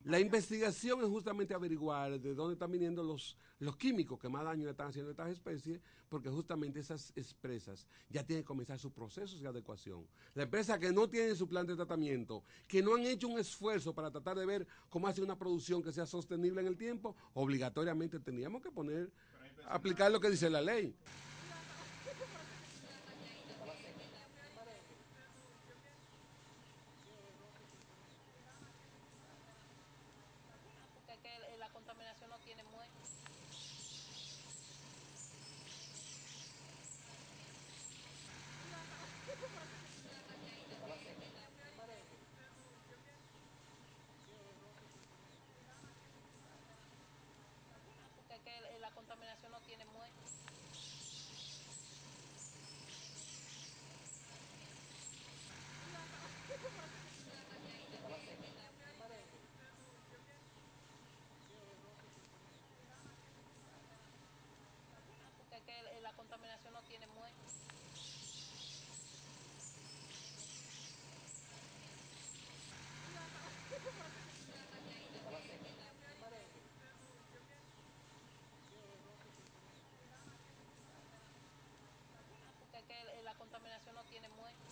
La investigación es justamente averiguar de dónde están viniendo los químicos que más daño le están haciendo a estas especies, porque justamente esas empresas ya tienen que comenzar sus procesos de adecuación. La empresa que no tiene su plan de tratamiento, que no han hecho un esfuerzo para tratar de ver cómo hacer una producción que sea sostenible en el tiempo, obligatoriamente tendríamos que poner, aplicar lo que dice la ley. Porque es que la contaminación no tiene muerte. Porque es que la contaminación no tiene muerte. Porque es que la contaminación no tiene muerte. Porque es que la contaminación no tiene muerte.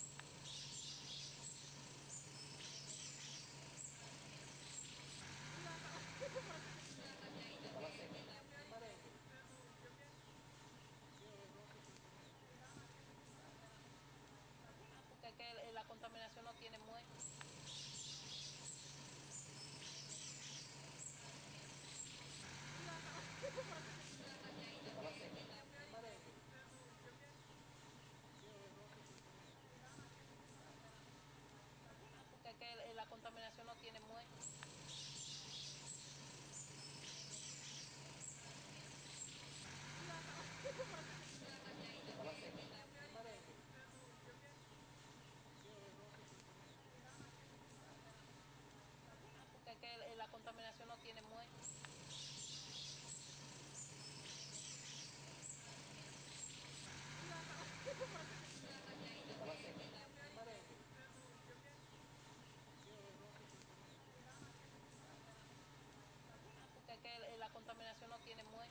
Porque es que la contaminación no tiene muerte. Porque es que la contaminación no tiene muerte. Porque es que la contaminación no tiene muerte. Porque es que la contaminación no tiene muerte.